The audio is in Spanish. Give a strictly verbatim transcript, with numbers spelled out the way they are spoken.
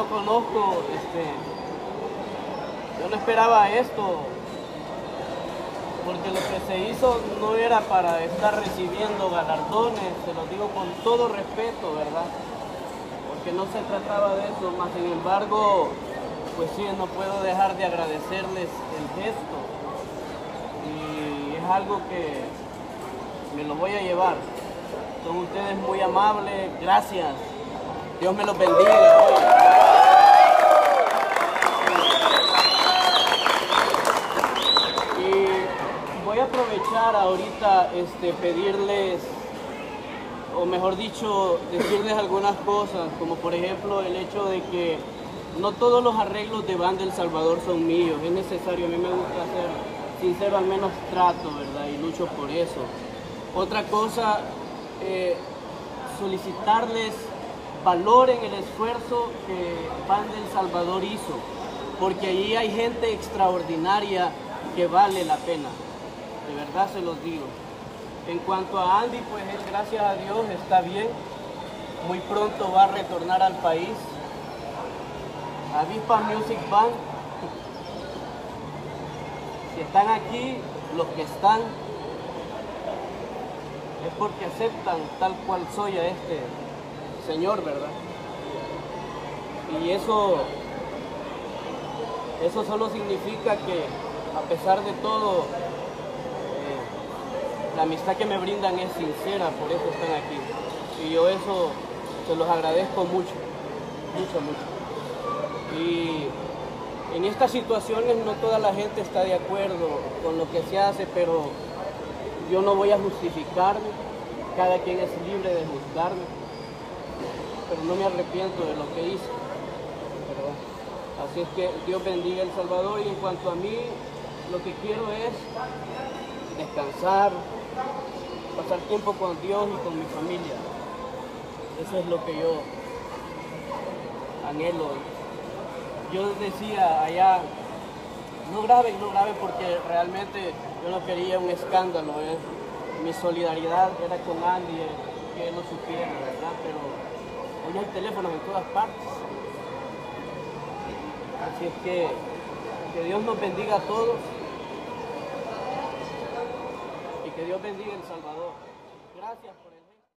conozco, este, yo no esperaba esto, porque lo que se hizo no era para estar recibiendo galardones, se lo digo con todo respeto, ¿verdad? Porque no se trataba de eso, más sin embargo, pues sí, no puedo dejar de agradecerles el gesto, y es algo que me lo voy a llevar. Son ustedes muy amables, gracias, Dios me los bendiga. Voy a aprovechar ahorita este, pedirles, o mejor dicho, decirles algunas cosas, como por ejemplo el hecho de que no todos los arreglos de Banda El Salvador son míos, es necesario, a mí me gusta ser sincero, al menos trato, ¿verdad? Y lucho por eso. Otra cosa, eh, solicitarles valoren el esfuerzo que Banda El Salvador hizo, porque allí hay gente extraordinaria que vale la pena. De verdad se los digo. En cuanto a Andy, pues él, gracias a Dios, está bien. Muy pronto va a retornar al país. Avispa Music Band. Si están aquí, los que están, es porque aceptan tal cual soy a este señor, ¿verdad? Y eso, eso solo significa que, a pesar de todo, la amistad que me brindan es sincera, por eso están aquí. Y yo eso se los agradezco mucho, mucho, mucho. Y en estas situaciones no toda la gente está de acuerdo con lo que se hace, pero yo no voy a justificarme. Cada quien es libre de juzgarme, pero no me arrepiento de lo que hice. ¿Verdad? Así es que Dios bendiga El Salvador, y en cuanto a mí, lo que quiero es descansar, pasar tiempo con Dios y con mi familia. Eso es lo que yo anhelo. Yo decía allá, no graben, no graben, porque realmente yo no quería un escándalo. ¿eh? Mi solidaridad era con Andy, eh, que él lo supiera, ¿verdad? Pero hoy hay teléfonos en todas partes. Así es que, que Dios nos bendiga a todos. Que Dios bendiga El Salvador. Gracias por